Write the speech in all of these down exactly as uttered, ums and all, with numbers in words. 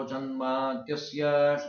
ಜನ್ಮಾದ್ಯಸ್ಯ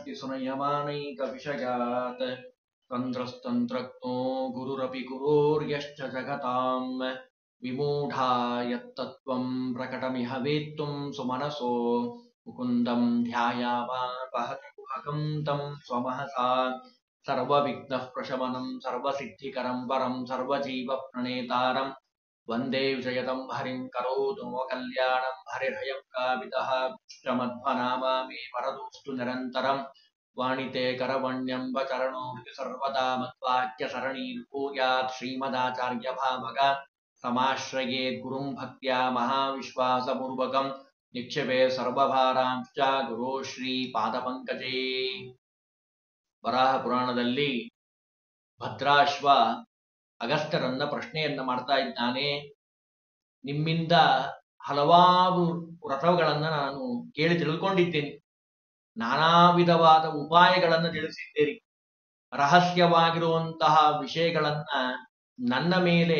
ಶ್ರುತಿಸುನಯಮಾನೈಕವಿಷಯಾತ್ ತಂತ್ರಸ್ತಂತ್ರಜ್ಞೋ ಗುರುರಪಿ ಗುರೋರ್ಯಶ್ಚ ಜಗತಾಂ ವಿಮೂಢಾ ಯತ್ತತ್ವಂ ಪ್ರಕಟಮಿಹ ವೇತ್ತುಂ ಸುಮನಸೋ ಮುಕುಂದಂ ಧ್ಯಾಯಾಮಾಪಹತಿ ಗುಹಕಂ ತಂ ಸ್ವಮಹಸಾ ಸರ್ವವಿಘ್ನಃ ಪ್ರಶಮನಂ ಸರ್ವಸಿದ್ಧಿಕರಂ ಪರಂ ಸರ್ವಜೀವ ಪ್ರಣೇತಾರಂ ವಂದೇ ವಿಜಯದಂ ಹರಿಂ ಕರೋತು ಮಮ ಕಲ್ಯಾಣಂ ಹರಿರ್ಹಯಂ ಕಾವಿತಃ ಕೃಷ್ಣಮಧ್ವನಾಮಾಮಿ ವರದೋಸ್ತು ನಿರಂತರಂ ವಾಣಿತೆ ಕರವಣ್ಯಂಬ ಚರಣೋ ಸರ್ವದಾ ಮದ್ವಾಕ್ಯ ಸರಣೀರ್ಭೂಯಾತ್ ಶ್ರೀಮದಾಚಾರ್ಯ ಭಾವಗ ಸಮಾಶ್ರಯೇತ್ ಗುರುಂ ಭಕ್ತ್ಯಾ ಮಹಾವಿಶ್ವಾಸಪೂರ್ವಕಂ ನಿಕ್ಷೇಪೇ ಸರ್ವಭಾರಾಂಶ್ಚ ಗುರು ಶ್ರೀ ಪಾದಪಂಕಜೇ. ವರಾಹ ಪುರಾಣದಲ್ಲಿ ಭದ್ರಾಶ್ವ ಅಗಸ್ತ್ಯರನ್ನ ಪ್ರಶ್ನೆಯನ್ನ ಮಾಡ್ತಾ ಇದ್ದಾನೆ. ನಿಮ್ಮಿಂದ ಹಲವಾರು ವ್ರತಗಳನ್ನ ನಾನು ಕೇಳಿ ತಿಳ್ಕೊಂಡಿದ್ದೇನೆ, ನಾನಾ ವಿಧವಾದ ಉಪಾಯಗಳನ್ನು ತಿಳಿಸಿದ್ದೀರಿ, ರಹಸ್ಯವಾಗಿರುವಂತಹ ವಿಷಯಗಳನ್ನ ನನ್ನ ಮೇಲೆ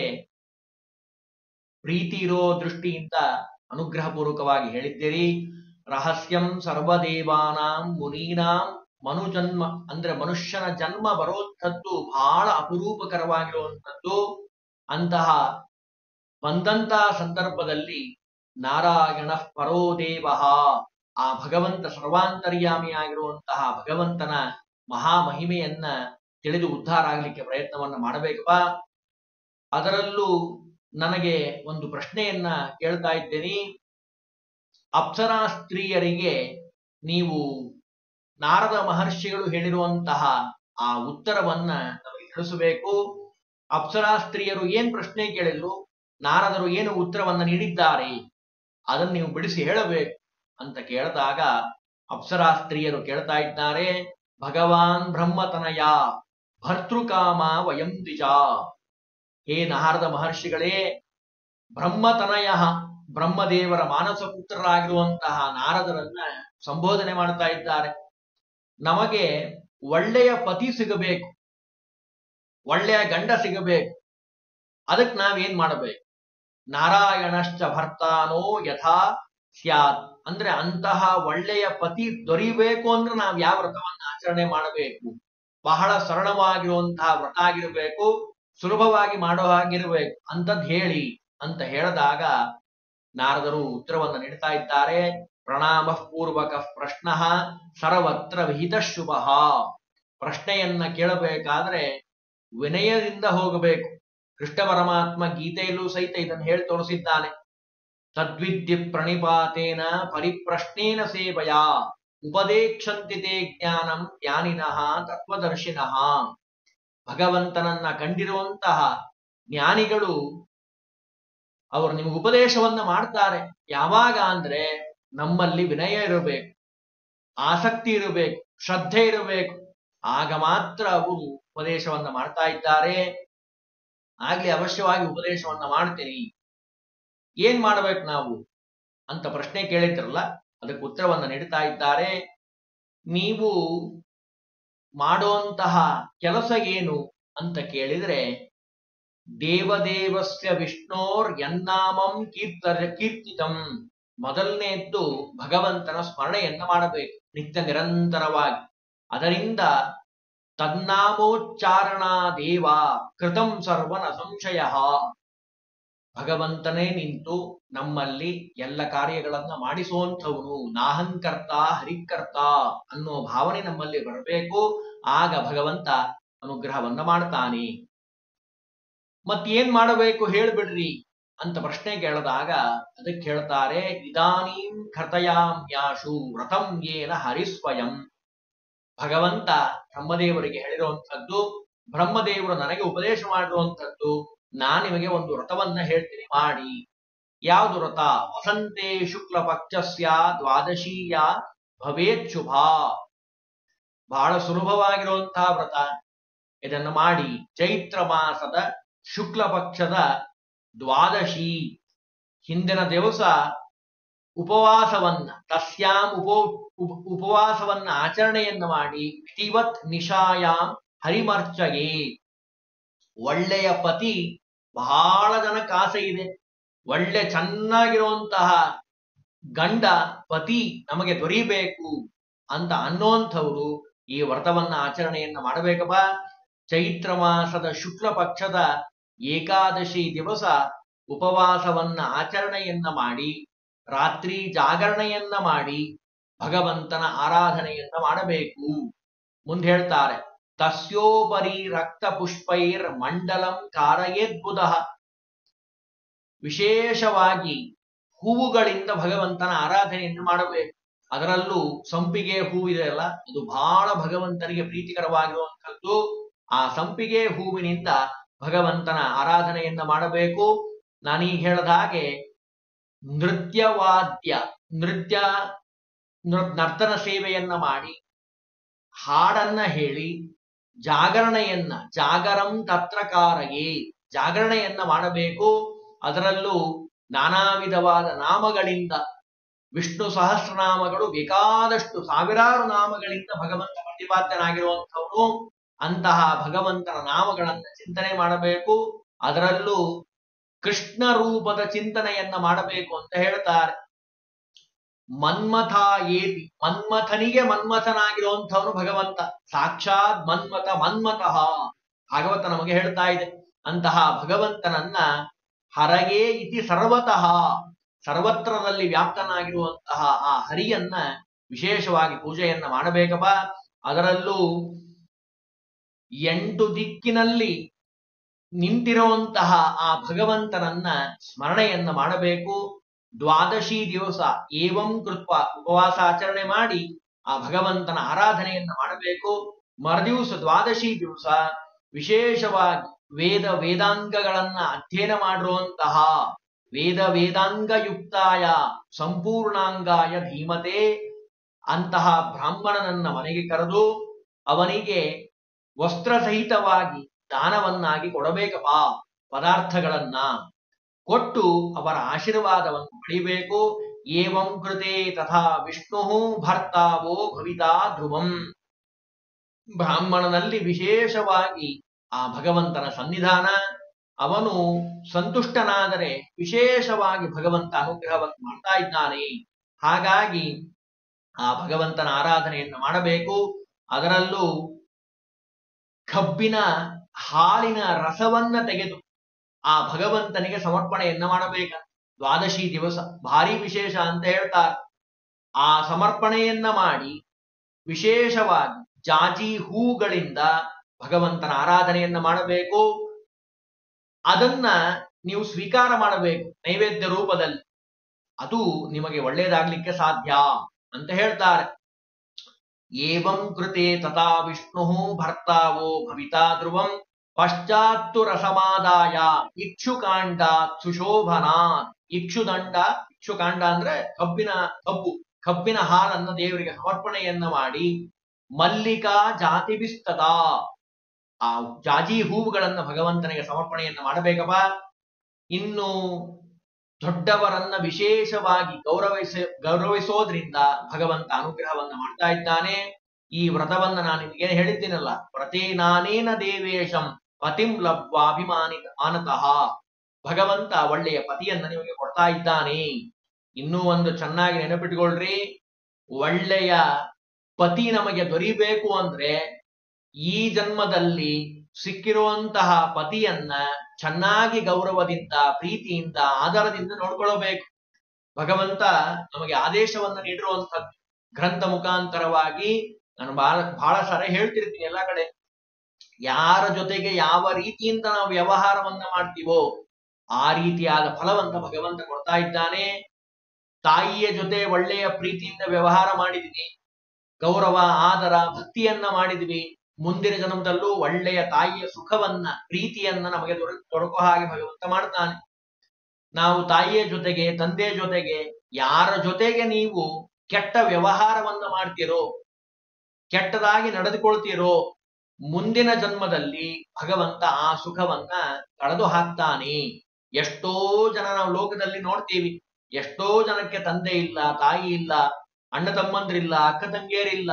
ಪ್ರೀತಿ ಇರೋ ದೃಷ್ಟಿಯಿಂದ ಅನುಗ್ರಹಪೂರ್ವಕವಾಗಿ ಹೇಳಿದ್ದೀರಿ. ರಹಸ್ಯಂ ಸರ್ವದೇವಾನಾಂ ಮುನೀನಾಂ ಮನುಜನ್ಮ ಅಂದ್ರೆ ಮನುಷ್ಯನ ಜನ್ಮ ಬರುವಂಥದ್ದು ಬಹಳ ಅಪರೂಪಕರವಾಗಿರುವಂಥದ್ದು. ಅಂತಹ ಬಂದಂತಹ ಸಂದರ್ಭದಲ್ಲಿ ನಾರಾಯಣ ಪರೋ ದೇವ, ಆ ಭಗವಂತ ಸರ್ವಾಂತರ್ಯಾಮಿಯಾಗಿರುವಂತಹ ಭಗವಂತನ ಮಹಾಮಹಿಮೆಯನ್ನ ತಿಳಿದು ಉದ್ಧಾರ ಆಗ್ಲಿಕ್ಕೆ ಪ್ರಯತ್ನವನ್ನ ಮಾಡಬೇಕಪ್ಪ. ಅದರಲ್ಲೂ ನನಗೆ ಒಂದು ಪ್ರಶ್ನೆಯನ್ನ ಕೇಳ್ತಾ ಇದ್ದೇನೆ. ಅಪ್ಸರಾ ಸ್ತ್ರೀಯರಿಗೆ ನೀವು ನಾರದ ಮಹರ್ಷಿಗಳು ಹೇಳಿರುವಂತಹ ಆ ಉತ್ತರವನ್ನ ನಮಗೆ ತಿಳಿಸಬೇಕು. ಅಪ್ಸರಾ ಸ್ತ್ರೀಯರು ಏನ್ ಪ್ರಶ್ನೆ ಕೇಳಿದ್ರು, ನಾರದರು ಏನು ಉತ್ತರವನ್ನ ನೀಡಿದ್ದಾರೆ, ಅದನ್ನು ನೀವು ಬಿಡಿಸಿ ಹೇಳಬೇಕು ಅಂತ ಕೇಳಿದಾಗ ಅಪ್ಸರಾ ಸ್ತ್ರೀಯರು ಕೇಳ್ತಾ ಇದ್ದಾರೆ, ಭಗವಾನ್ ಬ್ರಹ್ಮತನಯ ಭರ್ತೃಕಾಮ ವಯಂ ದ್ವಿಜ. ಹೇ ನಾರದ ಮಹರ್ಷಿಗಳೇ, ಬ್ರಹ್ಮತನಯ ಬ್ರಹ್ಮದೇವರ ಮಾನಸ ಪುತ್ರರಾಗಿರುವಂತಹ ನಾರದರನ್ನ ಸಂಬೋಧನೆ ಮಾಡ್ತಾ ಇದ್ದಾರೆ. ನಮಗೆ ಒಳ್ಳೆಯ ಪತಿ ಸಿಗಬೇಕು, ಒಳ್ಳೆಯ ಗಂಡ ಸಿಗಬೇಕು, ಅದಕ್ಕೆ ನಾವೇನ್ ಮಾಡಬೇಕು? ನಾರಾಯಣಶ್ಚ ಭರ್ತಾನೋ ಯಥಾ ಸ್ಯಾತ್, ಅಂದ್ರೆ ಅಂತಹ ಒಳ್ಳೆಯ ಪತಿ ದೊರೀಬೇಕು ಅಂದ್ರೆ ನಾವ್ ಯಾವ ವ್ರತವನ್ನ ಆಚರಣೆ ಮಾಡಬೇಕು? ಬಹಳ ಸರಳವಾಗಿರುವಂತಹ ವ್ರತ ಆಗಿರಬೇಕು, ಸುಲಭವಾಗಿ ಮಾಡೋ ಹಾಗಿರ್ಬೇಕು ಅಂತದ್ ಹೇಳಿ ಅಂತ ಹೇಳಿದಾಗ ನಾರದರು ಉತ್ತರವನ್ನು ನೀಡ್ತಾ ಇದ್ದಾರೆ. ಪ್ರಣಾಮ ಪೂರ್ವಕ ಪ್ರಶ್ನ ಸರ್ವತ್ರ ವಿಹಿತ ಶುಭ. ಪ್ರಶ್ನೆಯನ್ನ ಕೇಳಬೇಕಾದ್ರೆ ವಿನಯದಿಂದ ಹೋಗಬೇಕು. ಕೃಷ್ಣ ಪರಮಾತ್ಮ ಗೀತೆಯಲ್ಲೂ ಸಹಿತ ಇದನ್ನು ಹೇಳಿ ತೋರಿಸಿದ್ದಾನೆ. ತದ್ವಿದ್ಯ ಪ್ರಣಿಪಾತೇನ ಪರಿಪ್ರಶ್ನೇನ ಸೇವಯ ಉಪದೇಕ್ಷಂತಿ ತೇ ಜ್ಞಾನಂ ಜ್ಞಾನಿನಃ ತತ್ವದರ್ಶಿನಃ. ಭಗವಂತನನ್ನ ಕಂಡಿರುವಂತಹ ಜ್ಞಾನಿಗಳು ಅವರು ನಿಮಗೆ ಉಪದೇಶವನ್ನ ಮಾಡ್ತಾರೆ. ಯಾವಾಗ ಅಂದ್ರೆ ನಮ್ಮಲ್ಲಿ ವಿನಯ ಇರಬೇಕು, ಆಸಕ್ತಿ ಇರಬೇಕು, ಶ್ರದ್ಧೆ ಇರಬೇಕು, ಆಗ ಮಾತ್ರ ಅವರು ಉಪದೇಶವನ್ನ ಮಾಡ್ತಾ ಇದ್ದಾರೆ. ಆಗ್ಲಿ ಅವಶ್ಯವಾಗಿ ಉಪದೇಶವನ್ನ ಮಾಡ್ತೀನಿ. ಏನ್ ಮಾಡ್ಬೇಕು ನಾವು ಅಂತ ಪ್ರಶ್ನೆ ಕೇಳಿದ್ರಲ್ಲ, ಅದಕ್ಕೆ ಉತ್ತರವನ್ನ ನೀಡ್ತಾ ಇದ್ದಾರೆ. ನೀವು ಮಾಡುವಂತಹ ಕೆಲಸ ಏನು ಅಂತ ಕೇಳಿದ್ರೆ, ದೇವದೇವಸ್ಯ ವಿಷ್ಣೋರ್ ಯನ್ನಾಮಂ ಕೀರ್ತ ಕೀರ್ತಿತಂ. ಮೊದಲನೆಯದ್ದು ಭಗವಂತನ ಸ್ಮರಣೆಯನ್ನ ಮಾಡಬೇಕು ನಿತ್ಯ ನಿರಂತರವಾಗಿ. ಅದರಿಂದ ತನ್ನಾಮೋಚ್ಚಾರಣಾ ದೇವ ಕೃತಂ ಸರ್ವನ ಸಂಶಯ. ಭಗವಂತನೇ ನಿಂತು ನಮ್ಮಲ್ಲಿ ಎಲ್ಲ ಕಾರ್ಯಗಳನ್ನ ಮಾಡಿಸುವಂಥವನು, ನಾಹಂಕರ್ತ ಹರಿಕರ್ತ ಅನ್ನೋ ಭಾವನೆ ನಮ್ಮಲ್ಲಿ ಬರಬೇಕು. ಆಗ ಭಗವಂತ ಅನುಗ್ರಹವನ್ನ ಮಾಡ್ತಾನೆ. ಮತ್ತೇನ್ ಮಾಡಬೇಕು ಹೇಳ್ಬಿಡ್ರಿ ಅಂತ ಪ್ರಶ್ನೆ ಕೇಳಿದಾಗ ಅದಕ್ಕೆ ಹೇಳ್ತಾರೆ, ಇದಾನೀಂ ಕರ್ತಯಾಮ್ಯಾಶು ವ್ರತಂ ಯೇನ ಹರಿಸ್ವಯಂ. ಭಗವಂತ ಬ್ರಹ್ಮದೇವರಿಗೆ ಹೇಳಿರುವಂಥದ್ದು, ಬ್ರಹ್ಮದೇವರು ನನಗೆ ಉಪದೇಶ ಮಾಡಿರುವಂಥದ್ದು, ನಾನು ನಿಮಗೆ ಒಂದು ವ್ರತವನ್ನ ಹೇಳ್ತೀನಿ ಮಾಡಿ. ಯಾವುದು ವ್ರತ? ವಸಂತೆ ಶುಕ್ಲ ಪಕ್ಷಸ್ಯ ದ್ವಾದಶೀಯ ಭವೇತ್ ಶುಭ. ಬಹಳ ಸುಲಭವಾಗಿರುವಂತಹ ವ್ರತ, ಇದನ್ನು ಮಾಡಿ. ಚೈತ್ರ ಮಾಸದ ಶುಕ್ಲ ಪಕ್ಷದ ದ್ವಾದಶಿ ಹಿಂದಿನ ದಿವಸ ಉಪವಾಸವನ್ನ ತಸ್ಯಾಂ ಉಪೋ ಉಪವಾಸವನ್ನ ಆಚರಣೆಯನ್ನ ಮಾಡಿ ವಿಧಿವತ್ ನಿಶಾಯಾಂ ಹರಿಮರ್ಚಯೇ. ಒಳ್ಳೆಯ ಪತಿ ಬಹಳ ಜನಕ್ಕೆ ಆಸೆ ಇದೆ, ಒಳ್ಳೆ ಚೆನ್ನಾಗಿರುವಂತಹ ಗಂಡ ಪತಿ ನಮಗೆ ದೊರೀಬೇಕು ಅಂತ ಅನ್ನೋಂಥವ್ರು ಈ ವ್ರತವನ್ನ ಆಚರಣೆಯನ್ನ ಮಾಡಬೇಕಪ್ಪ. ಚೈತ್ರ ಮಾಸದ ಶುಕ್ಲ ಪಕ್ಷದ ಏಕಾದಶಿ ದಿವಸ ಉಪವಾಸವನ್ನ ಆಚರಣೆಯನ್ನ ಮಾಡಿ ರಾತ್ರಿ ಜಾಗರಣೆಯನ್ನ ಮಾಡಿ ಭಗವಂತನ ಆರಾಧನೆಯನ್ನ ಮಾಡಬೇಕು. ಮುಂದೆ ಹೇಳ್ತಾರೆ, ತಸ್ಯೋಪರಿ ರಕ್ತ ಪುಷ್ಪೈರ್ ಮಂಡಲಂ ಕಾರಯೇದ್ಬುಧ. ವಿಶೇಷವಾಗಿ ಹೂವುಗಳಿಂದ ಭಗವಂತನ ಆರಾಧನೆಯನ್ನು ಮಾಡಬೇಕು. ಅದರಲ್ಲೂ ಸಂಪಿಗೆ ಹೂವಿದೆ ಅಲ್ಲ, ಅದು ಬಹಳ ಭಗವಂತನಿಗೆ ಪ್ರೀತಿಕರವಾಗಿರುವಂಥದ್ದು. ಆ ಸಂಪಿಗೆ ಹೂವಿನಿಂದ ಭಗವಂತನ ಆರಾಧನೆಯನ್ನ ಮಾಡಬೇಕು. ನಾನೀಗ ಹೇಳಿದ ಹಾಗೆ ನೃತ್ಯವಾದ್ಯ ನೃತ್ಯ ನರ್ತನ ಸೇವೆಯನ್ನ ಮಾಡಿ ಹಾಡನ್ನ ಹೇಳಿ ಜಾಗರಣೆಯನ್ನ ಜಾಗರಂ ತತ್ರಕಾರಯೇ ಜಾಗರಣೆಯನ್ನ ಮಾಡಬೇಕು. ಅದರಲ್ಲೂ ನಾನಾ ವಿಧವಾದ ನಾಮಗಳಿಂದ ವಿಷ್ಣು ಸಹಸ್ರನಾಮಗಳು ಬೇಕಾದಷ್ಟು ಸಾವಿರಾರು ನಾಮಗಳಿಂದ ಭಗವಂತ ಪ್ರತಿಪಾದ್ಯನಾಗಿರುವಂಥವನು. ಅಂತಹ ಭಗವಂತನ ನಾಮಗಳನ್ನ ಚಿಂತನೆ ಮಾಡಬೇಕು. ಅದರಲ್ಲೂ ಕೃಷ್ಣ ರೂಪದ ಚಿಂತನೆಯನ್ನ ಮಾಡಬೇಕು ಅಂತ ಹೇಳ್ತಾರೆ. ಮನ್ಮಥ ಏತಿ ಮನ್ಮಥನಿಗೆ ಮನ್ಮಥನಾಗಿರುವಂಥವನು ಭಗವಂತ, ಸಾಕ್ಷಾತ್ ಮನ್ಮಥ ಮನ್ಮಥಃ ಭಾಗವತ ನಮಗೆ ಹೇಳ್ತಾ ಇದೆ. ಅಂತಹ ಭಗವಂತನನ್ನ ಹರಯೇ ಇತಿ ಸರ್ವತಃ ಸರ್ವತ್ರದಲ್ಲಿ ವ್ಯಾಪ್ತನಾಗಿರುವಂತಹ ಆ ಹರಿಯನ್ನ ವಿಶೇಷವಾಗಿ ಪೂಜೆಯನ್ನ ಮಾಡಬೇಕಪ್ಪ. ಅದರಲ್ಲೂ ಎಂಟು ದಿಕ್ಕಿನಲ್ಲಿ ನಿಂತಿರುವಂತಹ ಆ ಭಗವಂತನನ್ನ ಸ್ಮರಣೆಯನ್ನ ಮಾಡಬೇಕು. ದ್ವಾದಶಿ ದಿವಸ ಏವಂ ಕೃತ್ವ ಉಪವಾಸ ಆಚರಣೆ ಮಾಡಿ ಆ ಭಗವಂತನ ಆರಾಧನೆಯನ್ನ ಮಾಡಬೇಕು. ಮರುದಿವಸ ದ್ವಾದಶಿ ದಿವಸ ವಿಶೇಷವಾಗಿ ವೇದ ವೇದಾಂಗಗಳನ್ನ ಅಧ್ಯಯನ ಮಾಡಿರುವಂತಹ ವೇದ ವೇದಾಂಗಯುಕ್ತಾಯ ಸಂಪೂರ್ಣಾಂಗಾಯ ಧೀಮತೆ ಅಂತಹ ಬ್ರಾಹ್ಮಣನನ್ನ ಮನೆಗೆ ಕರೆದು ಅವನಿಗೆ ವಸ್ತ್ರಸಹಿತವಾಗಿ ದಾನವನ್ನಾಗಿ ಕೊಡಬೇಕಪ್ಪ. ಪದಾರ್ಥಗಳನ್ನ ಕೊಟ್ಟು ಅವರ ಆಶೀರ್ವಾದವನ್ನು ಪಡೆಯಬೇಕು. ಏವಂ ಕೃತೆ ತಥಾ ವಿಷ್ಣು ಭರ್ತಾವೋ ಭವಿತಾ ಧ್ರುವಂ. ಬ್ರಾಹ್ಮಣನಲ್ಲಿ ವಿಶೇಷವಾಗಿ ಆ ಭಗವಂತನ ಸನ್ನಿಧಾನ, ಅವನು ಸಂತುಷ್ಟನಾದರೆ ವಿಶೇಷವಾಗಿ ಭಗವಂತ ಅನುಗ್ರಹವನ್ನು ಮಾಡ್ತಾ ಇದ್ದಾನೆ. ಹಾಗಾಗಿ ಆ ಭಗವಂತನ ಆರಾಧನೆಯನ್ನು ಮಾಡಬೇಕು. ಅದರಲ್ಲೂ ಕಬ್ಬಿನ ಹಾಲಿನ ರಸವನ್ನ ತೆಗೆದು ಆ ಭಗವಂತನಿಗೆ ಸಮರ್ಪಣೆಯನ್ನ ಮಾಡಬೇಕ. ದ್ವಾದಶಿ ದಿವಸ ಭಾರಿ ವಿಶೇಷ ಅಂತ ಹೇಳ್ತಾರೆ. ಆ ಸಮರ್ಪಣೆಯನ್ನ ಮಾಡಿ ವಿಶೇಷವಾಗಿ ಜಾಜಿ ಹೂಗಳಿಂದ ಭಗವಂತನ ಆರಾಧನೆಯನ್ನ ಮಾಡಬೇಕು. ಅದನ್ನ ನೀವು ಸ್ವೀಕಾರ ಮಾಡಬೇಕು ನೈವೇದ್ಯ ರೂಪದಲ್ಲಿ. ಅದು ನಿಮಗೆ ಒಳ್ಳೆಯದಾಗ್ಲಿಕ್ಕೆ ಸಾಧ್ಯ ಅಂತ ಹೇಳ್ತಾರೆ. ಏವಂ ಕೃತೆ ತಥಾ ವಿಷ್ಣು ಭರ್ತಾವೋ ಭವಿತಾ ಧ್ರುವಂ ಪಶ್ಚಾತ್ತು ರಸಮಾದಾಯ ಇಕ್ಷುಕಾಂಡ ಸುಶೋಭನಾತ್. ಇಕ್ಷುದಂಡ ಇಕ್ಷುಕಾಂಡ ಅಂದ್ರೆ ಕಬ್ಬಿನ ಕಬ್ಬು ಕಬ್ಬಿನ ಹಾಲನ್ನ ದೇವರಿಗೆ ಸಮರ್ಪಣೆಯನ್ನ ಮಾಡಿ ಮಲ್ಲಿಕಾ ಜಾತಿ ಬಿಸ್ತತ ಆ ಜಾಜಿ ಹೂವುಗಳನ್ನ ಭಗವಂತನಿಗೆ ಸಮರ್ಪಣೆಯನ್ನ ಮಾಡಬೇಕಪ್ಪ. ಇನ್ನು ದೊಡ್ಡವರನ್ನ ವಿಶೇಷವಾಗಿ ಗೌರವಿಸ ಗೌರವಿಸೋದ್ರಿಂದ ಭಗವಂತ ಅನುಗ್ರಹವನ್ನ ಮಾಡ್ತಾ ಇದ್ದಾನೆ. ಈ ವ್ರತವನ್ನ ನಾನು ನಿಮಗೆ ಹೇಳಿದ್ದೀನಲ್ಲ, ಪ್ರತೇನಾನೇನ ದೇವೇಶಂ ಪತಿಂ ಲಬ್ವಾಭಿಮಾನಿತ ಆನತಃ. ಭಗವಂತ ಒಳ್ಳೆಯ ಪತಿಯನ್ನ ನಿಮಗೆ ಕೊಡ್ತಾ ಇದ್ದಾನೆ. ಇನ್ನೂ ಒಂದು ಚೆನ್ನಾಗಿ ನೆನಪಿಟ್ಕೊಳ್ರಿ, ಒಳ್ಳೆಯ ಪತಿ ನಮಗೆ ದೊರೀಬೇಕು ಅಂದ್ರೆ ಈ ಜನ್ಮದಲ್ಲಿ ಸಿಕ್ಕಿರುವಂತಹ ಪತಿಯನ್ನ ಚೆನ್ನಾಗಿ ಗೌರವದಿಂದ ಪ್ರೀತಿಯಿಂದ ಆಧಾರದಿಂದ ನೋಡ್ಕೊಳ್ಳಬೇಕು. ಭಗವಂತ ನಮಗೆ ಆದೇಶವನ್ನ ನೀಡಿರುವಂಥದ್ದು ಗ್ರಂಥ ಮುಖಾಂತರವಾಗಿ. ನಾನು ಬಹಳ ಬಹಳ ಸಾರಿ ಹೇಳ್ತಿರ್ತೀನಿ ಎಲ್ಲ ಕಡೆ, ಯಾರ ಜೊತೆಗೆ ಯಾವ ರೀತಿಯಿಂದ ನಾವು ವ್ಯವಹಾರವನ್ನ ಮಾಡ್ತೀವೋ ಆ ರೀತಿಯಾದ ಫಲವನ್ನ ಭಗವಂತ ಕೊಡ್ತಾ ಇದ್ದಾನೆ. ತಾಯಿಯ ಜೊತೆ ಒಳ್ಳೆಯ ಪ್ರೀತಿಯಿಂದ ವ್ಯವಹಾರ ಮಾಡಿದ್ವಿ, ಗೌರವ ಆದರ ಭಕ್ತಿಯನ್ನ ಮಾಡಿದ್ವಿ, ಮುಂದಿನ ಜನ್ಮದಲ್ಲೂ ಒಳ್ಳೆಯ ತಾಯಿಯ ಸುಖವನ್ನ ಪ್ರೀತಿಯನ್ನ ನಮಗೆ ದೊರ ದೊರಕೋ ಹಾಗೆ ಭಗವಂತ ಮಾಡ್ತಾನೆ. ನಾವು ತಾಯಿಯ ಜೊತೆಗೆ ತಂದೆಯ ಜೊತೆಗೆ ಯಾರ ಜೊತೆಗೆ ನೀವು ಕೆಟ್ಟ ವ್ಯವಹಾರವನ್ನ ಮಾಡ್ತೀರೋ, ಕೆಟ್ಟದಾಗಿ ನಡೆದುಕೊಳ್ತೀರೋ, ಮುಂದಿನ ಜನ್ಮದಲ್ಲಿ ಭಗವಂತ ಆ ಸುಖವನ್ನ ಕಳೆದು ಹಾಕ್ತಾನೆ. ಎಷ್ಟೋ ಜನ ನಾವು ಲೋಕದಲ್ಲಿ ನೋಡ್ತೀವಿ, ಎಷ್ಟೋ ಜನಕ್ಕೆ ತಂದೆ ಇಲ್ಲ, ತಾಯಿ ಇಲ್ಲ, ಅಣ್ಣ ತಮ್ಮಂದ್ರಿಲ್ಲ, ಅಕ್ಕ ತಂಗಿಯರಿಲ್ಲ,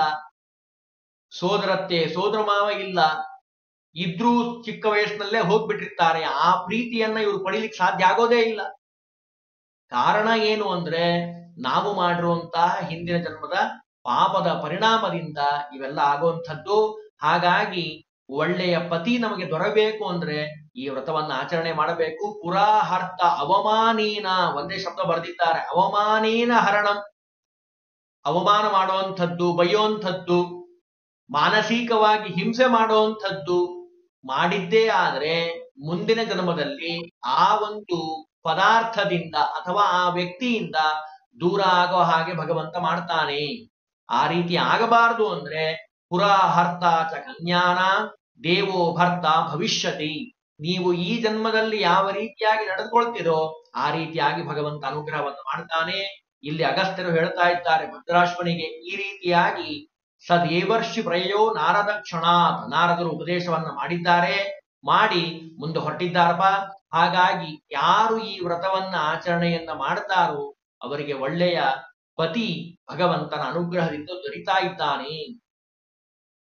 ಸೋದರತ್ತೆ ಸೋದರ ಮಾವ ಇಲ್ಲ, ಇದ್ರೂ ಚಿಕ್ಕ ವಯಸ್ಸಿನಲ್ಲೇ ಹೋಗ್ಬಿಟ್ಟಿರ್ತಾರೆ. ಆ ಪ್ರೀತಿಯನ್ನ ಇವರು ಪಡಿಲಿಕ್ಕೆ ಸಾಧ್ಯ ಆಗೋದೇ ಇಲ್ಲ. ಕಾರಣ ಏನು ಅಂದ್ರೆ ನಾವು ಮಾಡಿರುವಂತಹ ಹಿಂದಿನ ಜನ್ಮದ ಪಾಪದ ಪರಿಣಾಮದಿಂದ ಇವೆಲ್ಲ ಆಗುವಂಥದ್ದು. ಹಾಗಾಗಿ ಒಳ್ಳೆಯ ಪತಿ ನಮಗೆ ದೊರಬೇಕು ಅಂದ್ರೆ ಈ ವ್ರತವನ್ನ ಆಚರಣೆ ಮಾಡಬೇಕು. ಪುರಾಹರ್ತ ಅವಮಾನೀನ, ಒಂದೇ ಶಬ್ದ ಬರೆದಿದ್ದಾರೆ, ಅವಮಾನೀನ ಹರಣಂ, ಅವಮಾನ ಮಾಡುವಂಥದ್ದು, ಬೈಯುವಂಥದ್ದು, ಮಾನಸಿಕವಾಗಿ ಹಿಂಸೆ ಮಾಡುವಂಥದ್ದು ಮಾಡಿದ್ದೇ ಆದ್ರೆ ಮುಂದಿನ ಜನ್ಮದಲ್ಲಿ ಆ ಒಂದು ಪದಾರ್ಥದಿಂದ ಅಥವಾ ಆ ವ್ಯಕ್ತಿಯಿಂದ ದೂರ ಆಗೋ ಹಾಗೆ ಭಗವಂತ ಮಾಡ್ತಾನೆ. ಆ ರೀತಿ ಆಗಬಾರದು ಅಂದ್ರೆ ಪುರಾಹರ್ತ ಚ ಕನ್ಯಾನ ದೇವೋ ಭರ್ತ ಭವಿಷ್ಯತಿ. ನೀವು ಈ ಜನ್ಮದಲ್ಲಿ ಯಾವ ರೀತಿಯಾಗಿ ನಡೆದುಕೊಳ್ತೀರೋ ಆ ರೀತಿಯಾಗಿ ಭಗವಂತ ಅನುಗ್ರಹವನ್ನು ಮಾಡ್ತಾನೆ. ಇಲ್ಲಿ ಅಗಸ್ತ್ಯರು ಹೇಳ್ತಾ ಇದ್ದಾರೆ ಭದ್ರಾಶ್ವನಿಗೆ, ಈ ರೀತಿಯಾಗಿ ಸದೇವರ್ಷಿ ಪ್ರಯೋ ನಾರದ ಕ್ಷಣಾತ್, ನಾರದರು ಉಪದೇಶವನ್ನ ಮಾಡಿದ್ದಾರೆ, ಮಾಡಿ ಮುಂದೆ ಹೊರಟಿದ್ದಾರಪ್ಪ. ಹಾಗಾಗಿ ಯಾರು ಈ ವ್ರತವನ್ನ ಆಚರಣೆಯನ್ನ ಮಾಡ್ತಾರೋ ಅವರಿಗೆ ಒಳ್ಳೆಯ ಪತಿ ಭಗವಂತನ ಅನುಗ್ರಹದಿಂದ ದೊರೀತಾ ಇದ್ದಾನೆ.